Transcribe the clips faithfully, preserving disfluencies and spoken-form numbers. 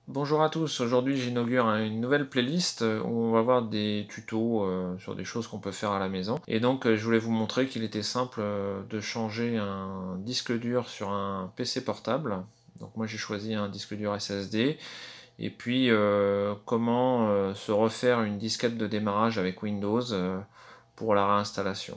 Bonjour à tous, aujourd'hui j'inaugure une nouvelle playlist où on va voir des tutos euh, sur des choses qu'on peut faire à la maison. Et donc euh, je voulais vous montrer qu'il était simple euh, de changer un disque dur sur un P C portable. Donc moi j'ai choisi un disque dur S S D. Et puis euh, comment euh, se refaire une disquette de démarrage avec Windows euh, pour la réinstallation.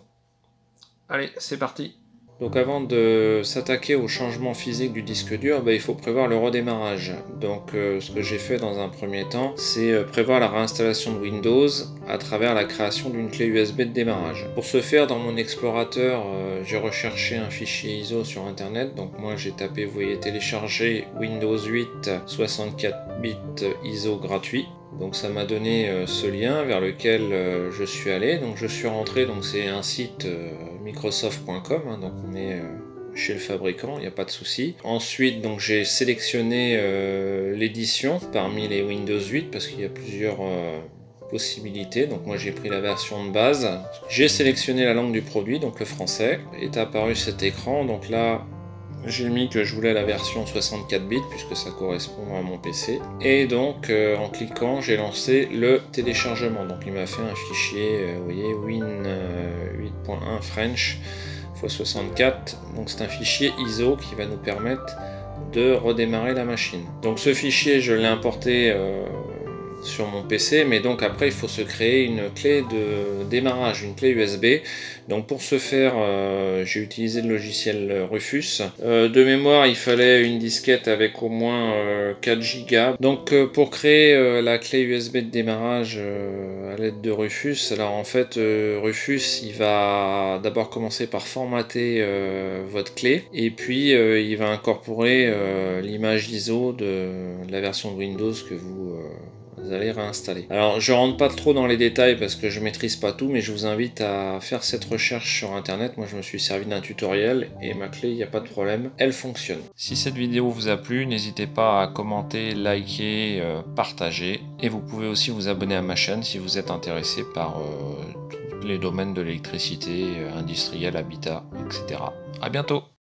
Allez, c'est parti! Donc avant de s'attaquer au changement physique du disque dur, bah, il faut prévoir le redémarrage. Donc euh, ce que j'ai fait dans un premier temps, c'est euh, prévoir la réinstallation de Windows à travers la création d'une clé U S B de démarrage. Pour ce faire, dans mon explorateur, euh, j'ai recherché un fichier I S O sur internet. Donc moi j'ai tapé, vous voyez, télécharger Windows huit soixante-quatre bits I S O gratuit. Donc ça m'a donné euh, ce lien vers lequel euh, je suis allé. Donc je suis rentré, donc c'est un site euh, microsoft point com, hein, donc on est euh, chez le fabricant, il n'y a pas de souci. Ensuite, donc j'ai sélectionné euh, l'édition parmi les Windows huit parce qu'il y a plusieurs euh, possibilités. Donc moi j'ai pris la version de base. J'ai sélectionné la langue du produit, donc le français. Est apparu cet écran, donc là j'ai mis que je voulais la version soixante-quatre bits puisque ça correspond à mon P C. Et donc euh, en cliquant, j'ai lancé le téléchargement. Donc il m'a fait un fichier, euh, vous voyez, Win euh, huit point un French fois soixante-quatre. Donc c'est un fichier I S O qui va nous permettre de redémarrer la machine. Donc ce fichier, je l'ai importé euh, sur mon P C, mais donc après il faut se créer une clé de démarrage, une clé U S B. Donc pour ce faire, euh, j'ai utilisé le logiciel Rufus. Euh, de mémoire, il fallait une disquette avec au moins euh, quatre gigas. Donc euh, pour créer euh, la clé U S B de démarrage euh, à l'aide de Rufus, alors en fait euh, Rufus il va d'abord commencer par formater euh, votre clé et puis euh, il va incorporer euh, l'image I S O de, de la version de Windows que vous euh, vous allez réinstaller. Alors je rentre pas trop dans les détails parce que je maîtrise pas tout, mais je vous invite à faire cette recherche sur internet. Moi je me suis servi d'un tutoriel et ma clé, il n'y a pas de problème, elle fonctionne. Si cette vidéo vous a plu, n'hésitez pas à commenter, liker, euh, partager, et vous pouvez aussi vous abonner à ma chaîne si vous êtes intéressé par euh, tous les domaines de l'électricité, euh, industrielle, habitat, et cetera. À bientôt!